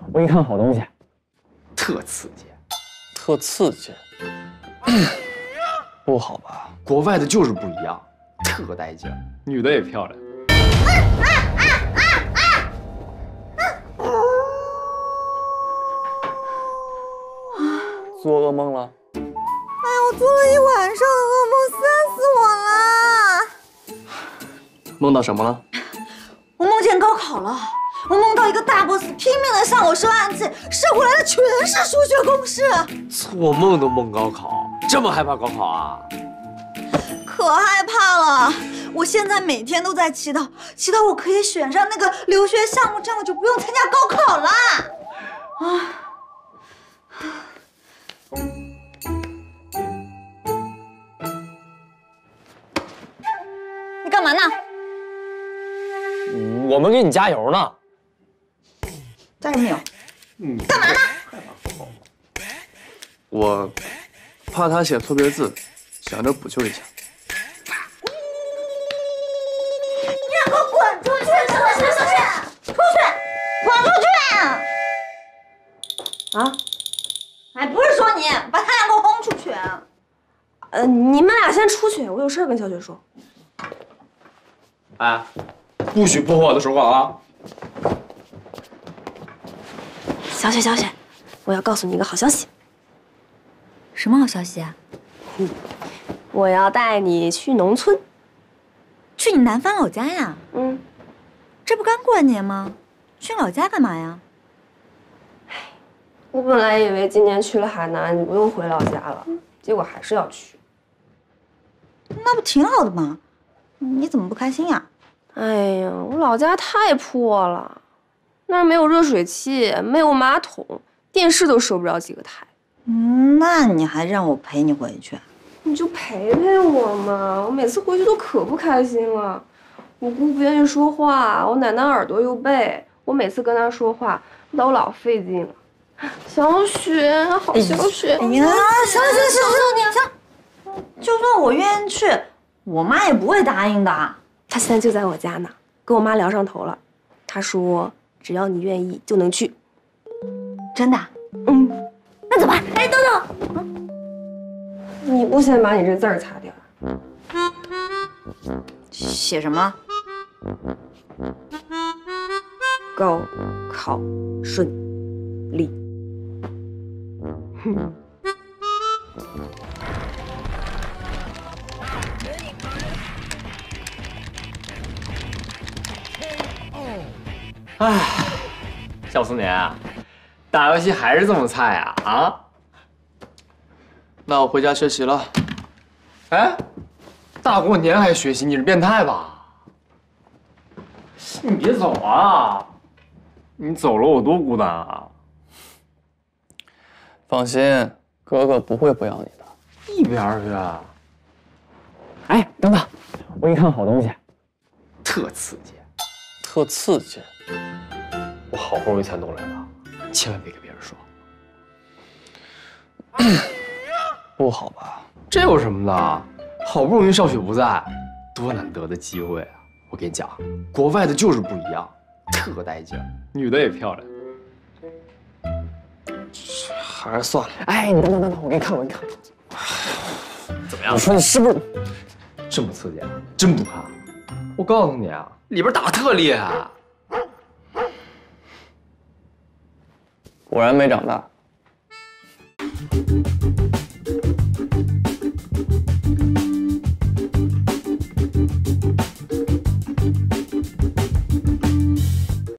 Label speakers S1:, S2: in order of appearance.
S1: 我给你看好东西，
S2: 特刺激，
S3: 特刺激，不好吧？
S2: 国外的就是不一样，特带劲，女的也漂亮。
S3: 做噩梦了？
S4: 哎呀，我做了一晚上的噩梦，吓死我了！
S3: 梦到什么了？
S4: 我梦见高考了，我梦到一个大 boss 拼命的向我射暗器，射过来的全是数学公式。
S2: 做梦都梦高考，这么害怕高考啊？
S4: 可害怕了！我现在每天都在祈祷，祈祷我可以选上那个留学项目，这样我就不用参加高考了。啊！你干嘛呢？
S3: 我们给你加油呢。
S4: 加什么油？干嘛呢？
S3: 我怕他写错别字，想着补救一下。
S4: 你让我滚出去！出去！滚出去！
S5: 啊？
S4: 哎，不是说你，把他俩给我轰出去！
S5: 你们俩先出去，我有事跟小雪说。
S2: 哎，不许破坏我的手稿啊！
S5: 小雪，我要告诉你一个好消息。
S4: 什么好消息啊？
S5: 我要带你去农村。
S4: 去你南方老家呀？
S5: 嗯，
S4: 这不刚过完年吗？去老家干嘛呀？
S5: 我本来以为今年去了海南，你不用回老家了，结果还是要去。
S4: 那不挺好的吗？你怎么不开心呀？
S5: 哎呀，我老家太破了，那儿没有热水器，没有马桶，电视都收不着几个台。
S4: 那你还让我陪你回去？
S5: 你就陪陪我嘛！我每次回去都可不开心了。我姑不愿意说话，我奶奶耳朵又背，我每次跟她说话都老费劲了。小雪，好小雪！
S4: 哎呀，行，就算我愿意去，我妈也不会答应的。
S5: 她现在就在我家呢，跟我妈聊上头了。她说只要你愿意就能去。
S4: 真的？
S5: 嗯，
S4: 那走吧。哎，等等。
S5: 你不先把你这字儿擦掉？
S4: 写什么？
S5: 高考顺利。
S2: 唉，小苏年，打游戏还是这么菜呀？啊？
S3: 那我回家学习了。
S2: 哎，大过年还学习，你是变态吧？你别走啊！你走了我多孤单啊！
S3: 放心，哥哥不会不要你的。
S2: 一边去啊！
S1: 哎，等等，我给你看好东西，
S2: 特刺激，
S3: 特刺激，
S2: 我好不容易才弄来的，千万别给别人说。
S3: 不好吧？
S2: 这有什么的？好不容易少雪不在，多难得的机会啊！我跟你讲，国外的就是不一样，特带劲，女的也漂亮。
S3: 还是算了。
S1: 哎，你等，我给你看，
S2: 怎么样？
S1: 你说你是不是？
S2: 这么刺激啊？真不怕？我告诉你啊，里边打特厉害。
S3: 果然没长大。